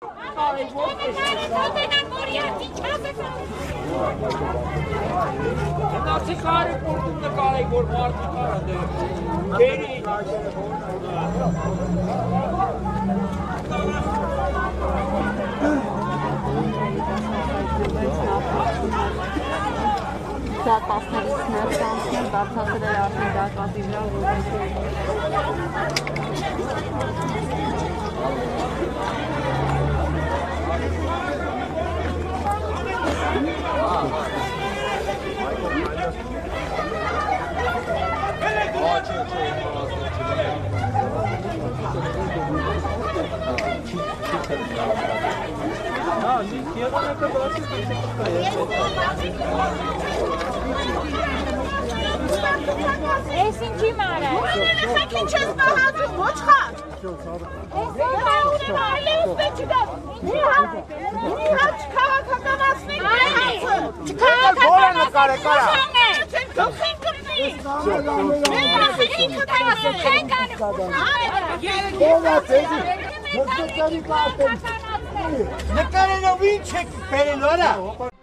Nasıl kare kurduğunda kare kurmar çıkardı. Geri. Դատասների սներկանցներ դարձածել էր արդեն դակատի վրա, Esin kim ara? Sakin çözme hazır boçka. Esin kim ara? Özbekçiden. Nihat çıkava kakanasını hazır. Çıkava kakanasını çok sen kırmayın. Ben senin kakanasını sen kanım. Ne kadar bir çek verin ona.